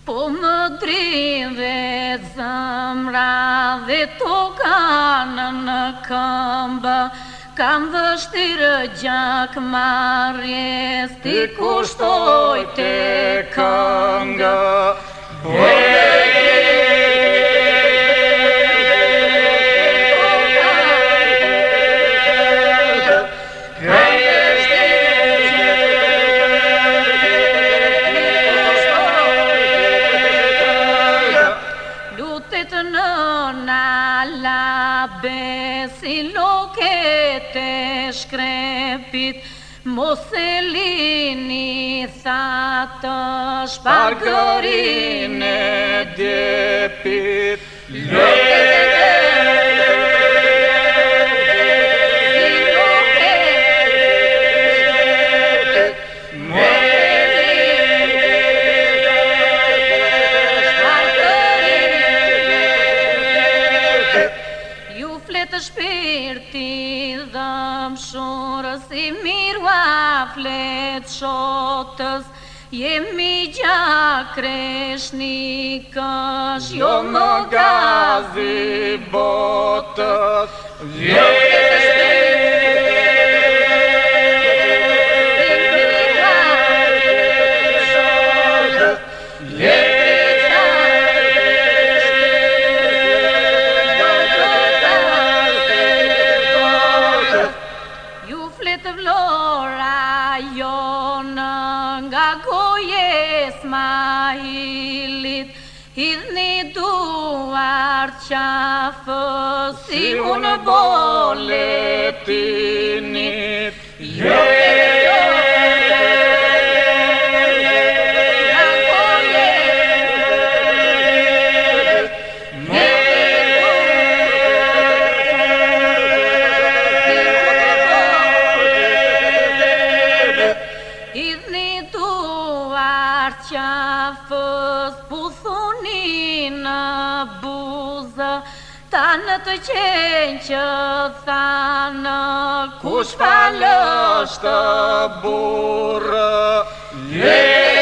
Po më drive zemra dhe tokanë në këmbë, kam vështirë gjak marrjes, ti kushtoj të këngë. Si loket e shkrepit, mos e lini thatë shpargërin e djepit. Shpirti dëmshurës i mirua flet shotës, jemi gjakreshnikësh, jo më gazi botës. Vlora jonë nga gojes mahilit, hidhni duar qafës si unë boletinit. Qafës puthuni në buzë, tanë të qenë që thanë, kush falë është burë.